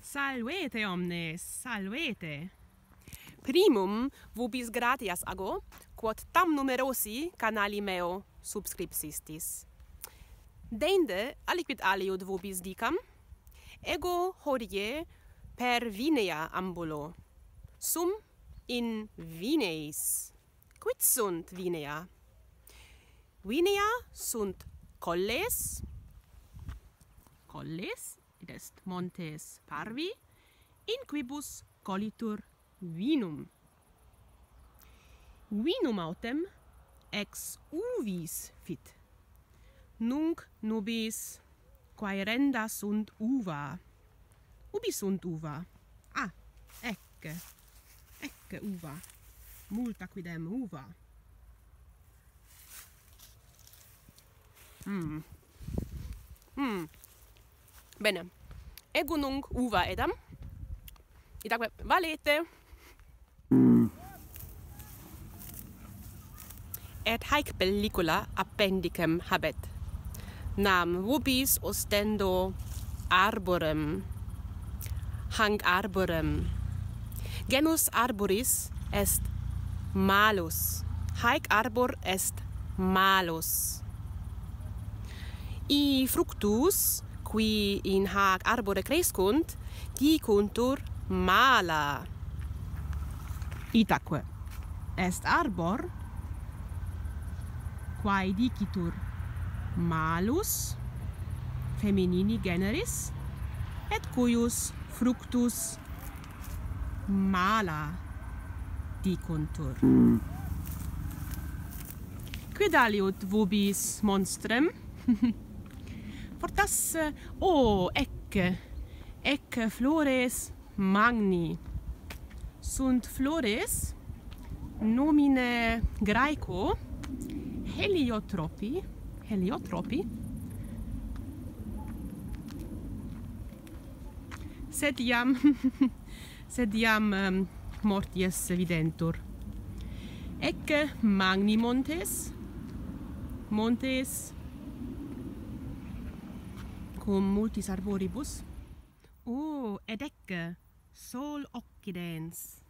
Salvete omnes, salvete. Primum vobis gratias ago, quod tam numerosi canali meo subscripsistis. Deinde aliquid aliud vobis dicam, ego hodie per vinea ambulo, sum in vineis. Quid sunt vinea? Vinea sunt colles, id est montes parvi, in quibus collitur vinum. Vinum autem ex uvis fit. Nunc nubis quaerenda sunt uva. Ubi sunt uva? Ah, ecce uva. Multa quidem uva. Bene. Ego nunc uva edam. Itaque valete. Et haec pellicula appendicem habet. Nam vobis ostendo arborem. Hanc arborem. Genus arboris est malus. Haec arbor est malus. I fructus, qui in hac arbore crescunt, dicuntur mala. Itaque est arbor quae dicitur malus feminini generis, et cuius fructus mala dicuntur. Quid aliud vobis monstrem? Fortas, ecce flores magni. Sunt flores nomine Graeco heliotropi, sed iam morties videntur. Ecce magni montes cum multis arboribus. Ed ecce sol occidens.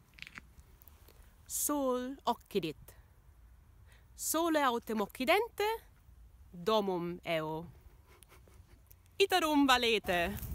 Sol occidit. Sole autem occidente, domum eo. Iterum valete.